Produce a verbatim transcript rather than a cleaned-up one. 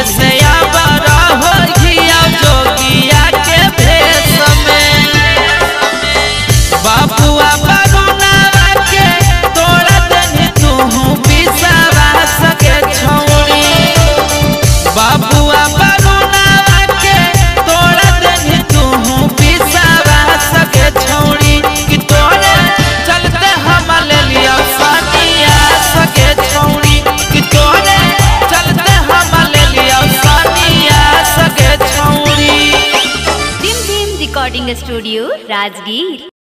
से आवारा हो घिया जोगिया के भेष में बाबुआ बरुनावा के तोड़ा देनी तू बिसावा सके छौड़ी बाबुआ बरुनावा के तोड़ा देनी तू बिसावा सके छौड़ी कि तोरे चलते हम ले लिया सानिया सके छौड़ी कि तोरे चलते हम ले लिया सानिया सके छौड़ी। टिम टिम रिकॉर्डिंग स्टूडियो राजगीर।